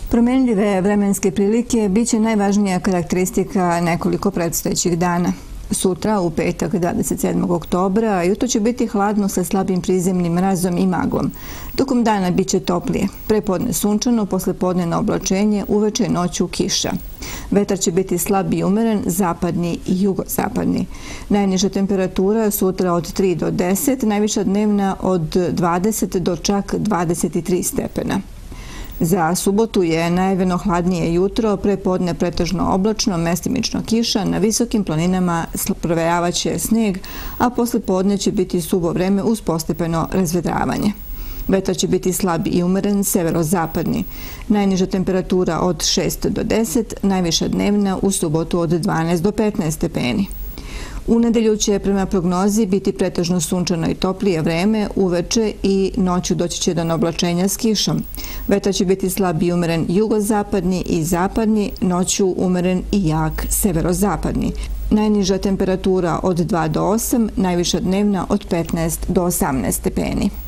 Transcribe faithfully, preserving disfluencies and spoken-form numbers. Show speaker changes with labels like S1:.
S1: Promenljive vremenske prilike biće najvažnija karakteristika nekoliko predstojećih dana. Sutra, u petak dvadeset sedmog oktobra, jutro će biti hladno sa slabim prizemnim mrazom i maglom. Tokom dana biće toplije. Prepodne sunčano, poslepodne na oblačenje, uveče i noću kiša. Vetar će biti slab i umeren, zapadni i jugozapadni. Najniža temperatura sutra od tri do deset, najviša dnevna od dvadeset do čak dvadeset tri stepena. Za subotu je najavljeno hladnije jutro, prepodne pretežno oblačno, mestimično kiša, na visokim planinama provejavaće sneg, a posle podne će biti suvo vreme uz postepeno razvedravanje. Vetar će biti slab i umeren, severozapadni. Najniža temperatura od šest do deset, najviša dnevna u subotu od dvanaest do petnaest stepeni. U nedelju će prema prognozi biti pretežno sunčano i toplije vreme, uveče i noću doći će do oblačenja s kišom. Vetar će biti slab i umeren jugozapadni i zapadni, noću umeren i jak severozapadni. Najniža temperatura od dva do osam, najviša dnevna od petnaest do osamnaest stepeni.